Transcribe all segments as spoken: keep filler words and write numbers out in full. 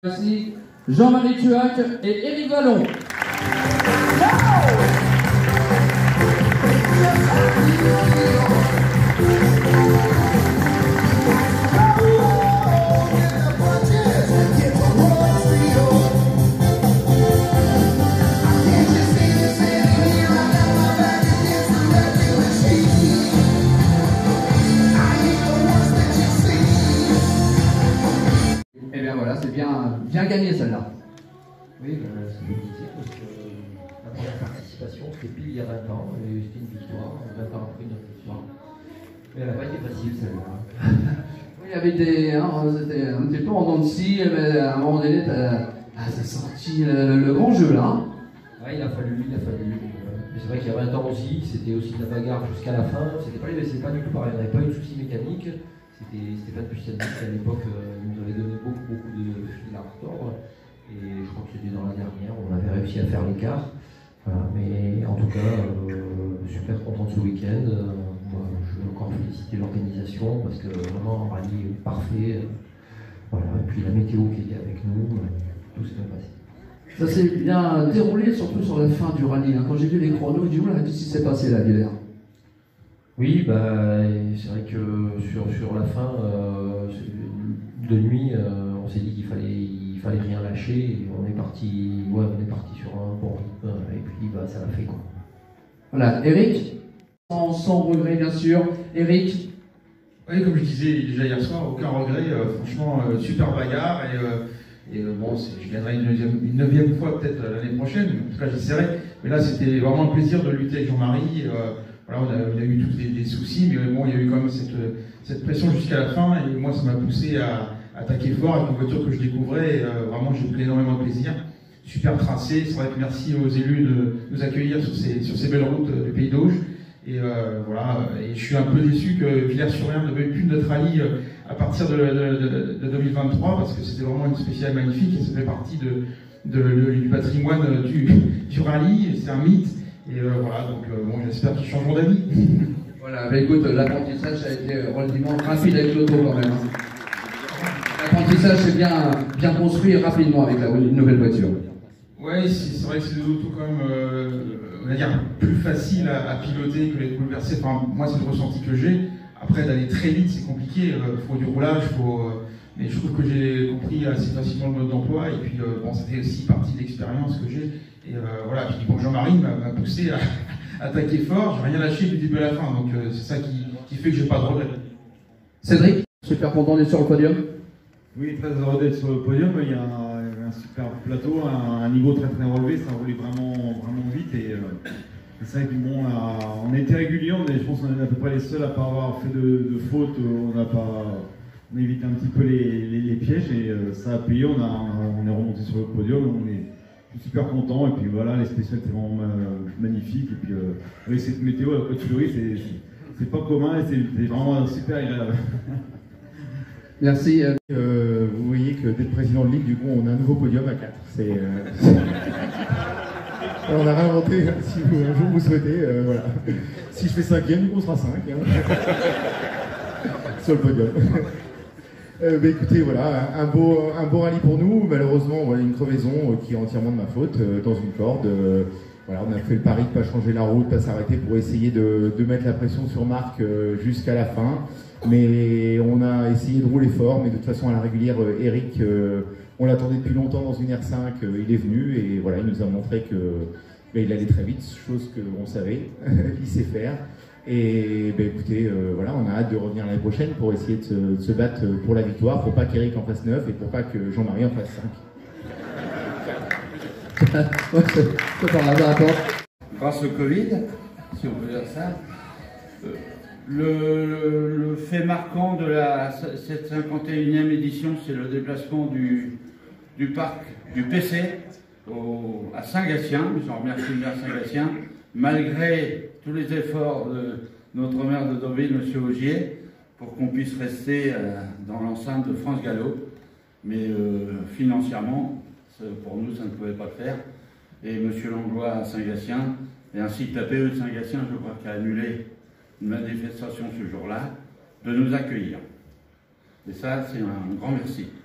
Merci Jean-Marie Tuac et Éric Vallon. Et bien voilà, c'est bien, bien gagné celle-là. Oui, ben, c'est plaisir parce que la première participation, c'était pile il y a vingt ans, et c'était une victoire, vingt ans après une victoire. Mais elle n'a pas été facile celle-là. Oui, il y avait des. Hein, c'était un petit peu en dents de scie, mais à un moment donné, ah, ça sorti le, le grand jeu là. Hein. Ouais, il a fallu, il a fallu. Mais c'est vrai qu'il y a vingt ans aussi, c'était aussi de la bagarre jusqu'à la fin. C'était pas, pas du tout pareil, on n'avait pas eu de soucis mécaniques. C'était Stéphane Pucciani qui à l'époque euh, nous avait donné beaucoup, beaucoup de fil à retordre. Et je crois que c'était dans la dernière, on avait réussi à faire l'écart. Voilà, mais en tout cas, euh, super content de ce week-end. Euh, moi, je veux encore féliciter l'organisation parce que vraiment un rallye parfait. Euh, voilà, et puis la météo qui était avec nous, euh, tout s'est bien passé. Ça s'est bien déroulé, surtout sur la fin du rallye. Hein. Quand j'ai vu les chronos, je dis oula, qu'est-ce qui s'est passé là, Guilherme? Oui, bah, c'est vrai que sur, sur la fin euh, de nuit, euh, on s'est dit qu'il fallait, il fallait rien lâcher. Et on est parti, ouais, on est parti sur un bon rythme et puis bah, ça l'a fait quoi. Voilà, Eric, sans, sans regret bien sûr. Eric. Oui, comme je disais déjà hier soir, aucun regret. Euh, franchement, euh, super bagarre et, euh, et euh, bon, je gagnerai une neuvième, une neuvième fois peut-être l'année prochaine. En tout cas, j'essaierai. Mais là, c'était vraiment un plaisir de lutter avec Jean-Marie. Euh, Voilà, on a, on a eu tous des, des soucis, mais bon, il y a eu quand même cette, cette pression jusqu'à la fin, et moi, ça m'a poussé à, à attaquer fort avec une voiture que je découvrais, et euh, vraiment, j'ai pris énormément de plaisir. Super tracé, c'est vrai que merci aux élus de nous accueillir sur ces, sur ces belles routes du Pays d'Auge, et euh, voilà, et je suis un peu déçu que Villers-sur-Mer ne veuille plus de notre rallye à partir de, de, de, de deux mille vingt-trois, parce que c'était vraiment une spéciale magnifique, et ça fait partie de, de, de, du patrimoine du, du rallye, c'est un mythe. Et euh, voilà, donc euh, bon, j'espère qu'ils changeront d'avis. Voilà, bah écoute, l'apprentissage a été relativement rapide avec l'auto quand même. Hein. L'apprentissage s'est bien, bien construit rapidement avec la nouvelle voiture. Oui, c'est vrai que c'est des autos quand même, euh, on va dire, plus faciles à, à piloter que les bouleversés. Enfin, moi, c'est le ressenti que j'ai. Après, d'aller très vite, c'est compliqué. Il euh, faut du roulage, faut. Euh, mais je trouve que j'ai compris assez facilement le mode d'emploi. Et puis, euh, bon, ça fait aussi partie de l'expérience que j'ai. Et euh, voilà, puis bon, Jean-Marie m'a poussé à, à attaquer fort, j'ai rien lâché du début à la fin, donc euh, c'est ça qui, qui fait que j'ai pas de regret. Cédric, super content d'être sur le podium. Oui, très heureux d'être sur le podium, il y a un, un super plateau, un, un niveau très très relevé, ça roulait vraiment, vraiment vite et euh, c'est vrai que bon, on a, on a été réguliers, mais je pense qu'on est à peu près les seuls à pas avoir fait de, de fautes, on a pas... On a évité un petit peu les, les, les pièges et euh, ça a payé, on, a, on est remonté sur le podium, on est super content et puis voilà, les spéciales étaient vraiment magnifiques et puis euh, avec cette météo à Côte-Fleury c'est pas commun et c'est vraiment super agréable. Merci. Euh, vous voyez que d'être président de ligue, du coup on a un nouveau podium à quatre. C'est, euh, on a réinventé, si vous, un jour vous souhaitez, euh, voilà. Si je fais cinquième, du coup on sera cinq hein. Sur le podium. Euh, bah, écoutez, voilà, un beau, un beau rallye pour nous. Malheureusement, voilà, une crevaison euh, qui est entièrement de ma faute euh, dans une corde. Euh, voilà, on a fait le pari de ne pas changer la route, pas s'arrêter pour essayer de, de mettre la pression sur Marc euh, jusqu'à la fin. Mais on a essayé de rouler fort, mais de toute façon à la régulière, euh, Eric, euh, on l'attendait depuis longtemps dans une R cinq. Euh, il est venu et voilà, il nous a montré que bah, il allait très vite, chose qu'on savait, il sait faire. Et ben écoutez, euh, voilà, on a hâte de revenir l'année prochaine pour essayer de se, de se battre pour la victoire, pour pas qu'Eric en fasse neuf et pour pas que Jean-Marie en fasse cinq. Grâce au Covid, si on peut dire ça, le, le fait marquant de la cette cinquante et unième édition, c'est le déplacement du, du parc du P C au, à Saint-Gatien. J'en remercie le maire Saint-Gatien, malgré tous les efforts de notre maire de Deauville, M. Augier, pour qu'on puisse rester euh, dans l'enceinte de France Gallo. Mais euh, financièrement, pour nous, ça ne pouvait pas le faire. Et M. Langlois à Saint-Gatien, et ainsi que la P E de Saint-Gatien, je crois, qui a annulé une manifestation ce jour-là, de nous accueillir. Et ça, c'est un grand merci.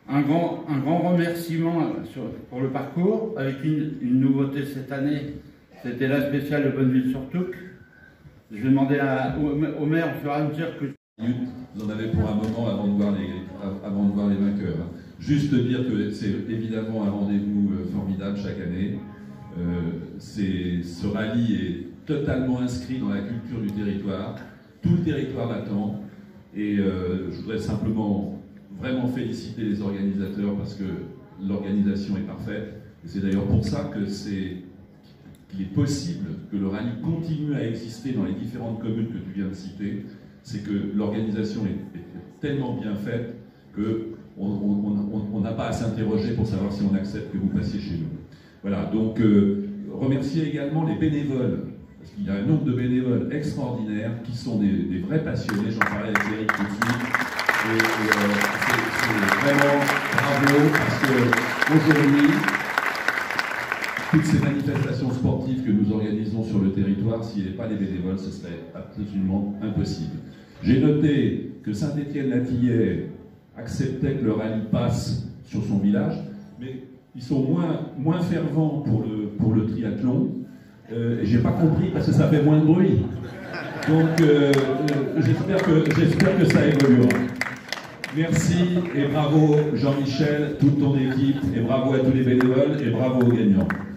Un grand, un grand remerciement sur, pour le parcours, avec une, une nouveauté cette année, c'était la spéciale de Bonneville-sur-Touques. Je vais demander à, au, au maire au fur et à mesure que... Vous en avez pour un moment avant de voir les, avant de voir les vainqueurs. Juste dire que c'est évidemment un rendez-vous formidable chaque année. Euh, ce rallye est totalement inscrit dans la culture du territoire. Tout le territoire l'attend. Et euh, je voudrais simplement vraiment féliciter les organisateurs parce que l'organisation est parfaite. Et c'est d'ailleurs pour ça que c'est qu'il est possible que le rallye continue à exister dans les différentes communes que tu viens de citer. C'est que l'organisation est, est tellement bien faite qu'on n'a pas à s'interroger pour savoir si on accepte que vous passiez chez nous. Voilà, donc euh, remercier également les bénévoles, parce qu'il y a un nombre de bénévoles extraordinaires qui sont des, des vrais passionnés. J'en parlais avec Eric tout de suite. Et, et euh, c'est vraiment bravo, parce qu'aujourd'hui, toutes ces manifestations sportives que nous organisons sur le territoire, s'il n'y avait pas les bénévoles, ce serait absolument impossible. J'ai noté que Saint-Étienne-Latillais acceptait que le rallye passe sur son village, mais ils sont moins, moins fervents pour le, pour le triathlon. Euh, et j'ai pas compris parce que ça fait moins de bruit. Donc euh, euh, j'espère que, j'espère que ça évoluera. Merci et bravo Jean-Michel, toute ton équipe, et bravo à tous les bénévoles et bravo aux gagnants.